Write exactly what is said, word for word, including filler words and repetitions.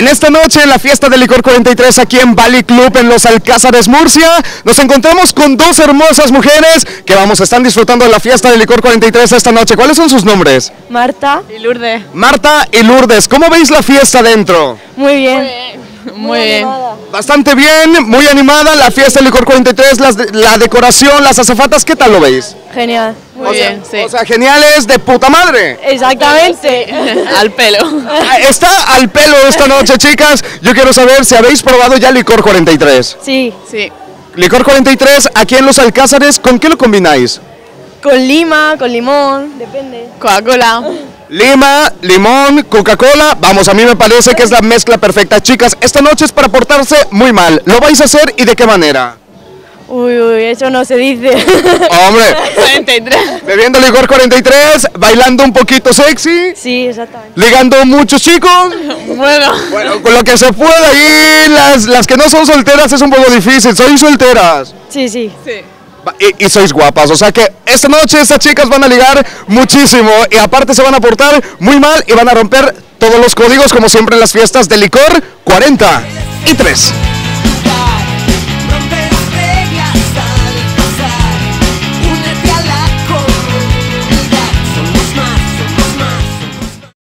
En esta noche, en la fiesta de Licor cuarenta y tres, aquí en Valley Club, en Los Alcázares, Murcia, nos encontramos con dos hermosas mujeres que vamos, están disfrutando de la fiesta de Licor cuarenta y tres esta noche. ¿Cuáles son sus nombres? Marta y Lourdes. Marta y Lourdes. ¿Cómo veis la fiesta dentro? Muy bien. Muy bien. Muy bien. Bastante bien, muy animada la fiesta de Licor cuarenta y tres, las de- la decoración, las azafatas, ¿qué tal lo veis? Genial. Muy o bien, sea, sí. O sea, geniales, de puta madre. Exactamente. Al pelo. Ah, Está al pelo esta noche, chicas. Yo quiero saber si habéis probado ya Licor cuarenta y tres. Sí. Sí. Licor cuarenta y tres, aquí en Los Alcázares, ¿con qué lo combináis? Con lima, con limón, depende. Coca-Cola. Lima, limón, Coca-Cola. Vamos, a mí me parece que es la mezcla perfecta. Chicas, esta noche es para portarse muy mal. ¿Lo vais a hacer y de qué manera? Uy, uy, eso no se dice. Hombre, cuarenta y tres. bebiendo Licor cuarenta y tres, bailando un poquito sexy, Sí, exactamente. ligando muchos chicos. Bueno. Bueno, con lo que se pueda y las, las que no son solteras es un poco difícil. ¿Sois solteras? Sí, sí. Sí. Va- Y, y sois guapas, o sea que esta noche estas chicas van a ligar muchísimo y aparte se van a portar muy mal y van a romper todos los códigos como siempre en las fiestas de Licor cuarenta y tres.